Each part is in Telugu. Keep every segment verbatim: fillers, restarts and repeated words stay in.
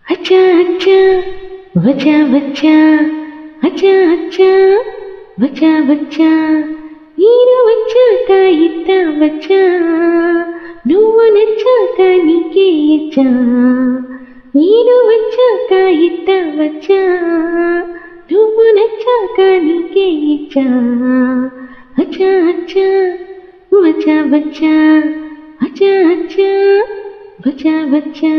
अच्छा अच्छा बचा बच्चा अच्छा अच्छा बचा बच्चा నీరు వచ్చాక ఇట్ట వచ్చా నువ్వు నచ్చాక నీకే ఇచ్చా నీరు వచ్చాక ఇట్ట వచ్చా నువ్వు నచ్చాక నీకే ఇచ్చా అచ్చా అచ్చా బచ్చా బచ్చా అచ్చా అచ్చా బచ్చా బచ్చా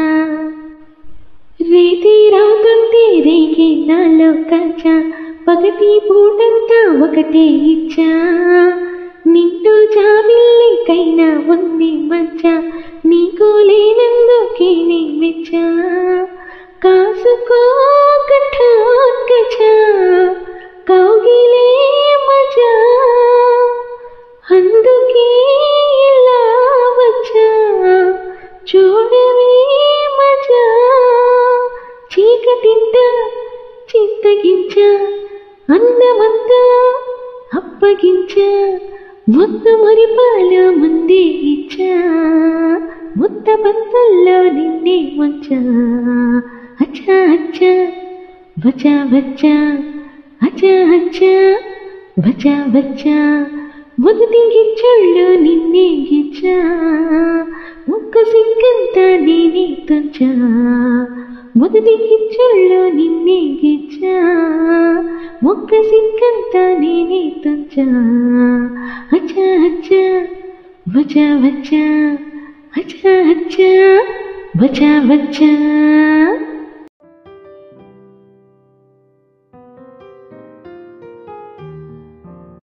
రేతి రావుతుంటే రేగి నాలో కచ్చా పగటి పూటంతా ఒకటే ఇచ్చా నిండు జాబిల్లికైనా ఉంది మచ్చ నీకు లేనందుకే నీ మెచ్చా కాసుకో కఠాకచా కౌగిలే మజా అందుకే ఇలా వచ్చా చూడవే మజా చీకటింట చింతగించా అందమంతా అప్పగించా ముద్దు మరిపాల ముందే ఇచ్చా ముద్ద బంతుల్లో నిన్నే ముంచా అచ్చా అచ్చా బచ్చా బచ్చా అచ్చా అచ్చా బచ్చా బచ్చా మొదటి గిచ్చుళ్ళు నిన్నే గిచ్చా ముక్కు సిగ్గంతా నేనే తుంచా మొదటి గిచ్చుళ్ళు నిన్నే గిచ్చా ముక్క సిగ్గంతా నేనే తుంచా అచ్చా అచ్చా బచ్చా బచ్చా అచ్చా అచ్చా బచ్చా బచ్చా